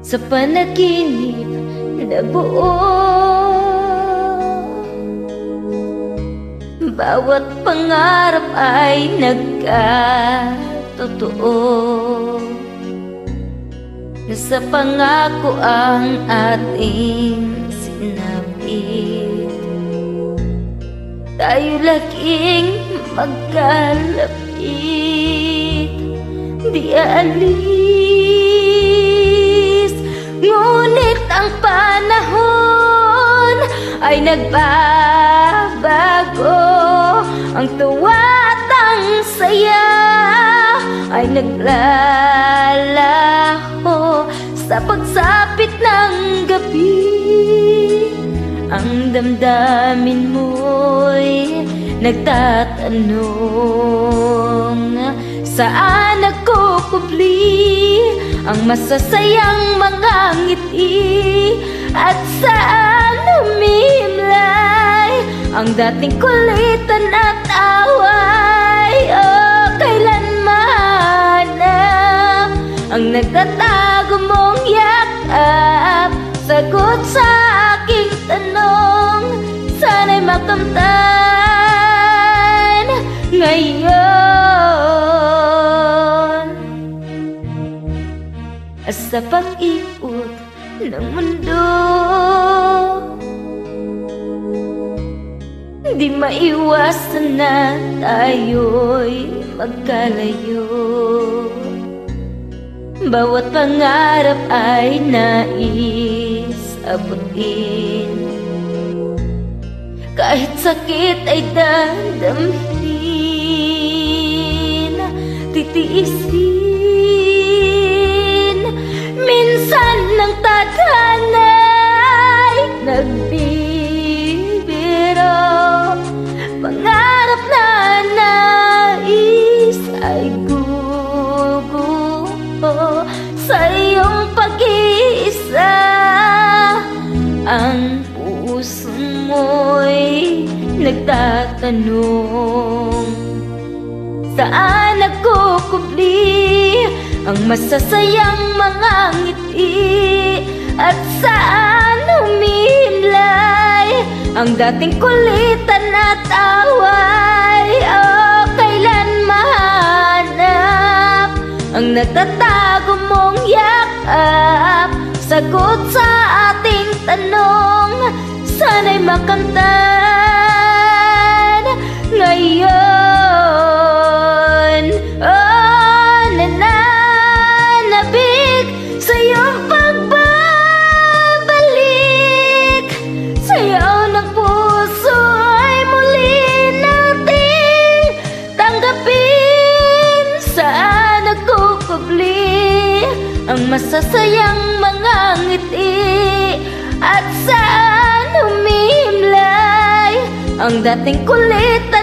sa panaginip na buo. Bawat pangarap ay nagkatotoo. Nasa pangako ang ating sinapit. Tayo laging magkalapit, di aalis. Ngunit ang panahon ay nagbabago. Ang tuwa at ang saya ay naglalaho sa pagsapit ng gabi. Ang damdamin mo'y nagtatanong, saan nagkukubli ang masasayang mga ngiti? At saan humimlay ang dating kulitan at away? Oh, kailan mahanap ang nagtatago mong yakap? Sagot sa aking tanong, sana'y makamtan ngayon. Sa pag-ikot ng mundo, di maiwasan na tayo'y magkalayo. Bawat pangarap ay nais abutin, kahit sakit ay dadamhin, titiisin. Minsan ng tadhana'y nagbibiro, pangarap na nais ay guguho sa iyong pag-iisa. Ang puso mo'y nagtatanong, saan nagkukubli ang masasayang mga ngiti? At saan humimlay ang dating kulitan at away? Oh, kailan mahanap ang nagtatago mong yakap? Sagot sa ating tanong, sana'y makamtan ngayon. Oh, nananabik sa iyong pagbabalik. Sayaw ng puso ay muli nating tanggapin. Saan nagkukubli ang masasayang mga ngiti? At saan humimlay ang dating kulit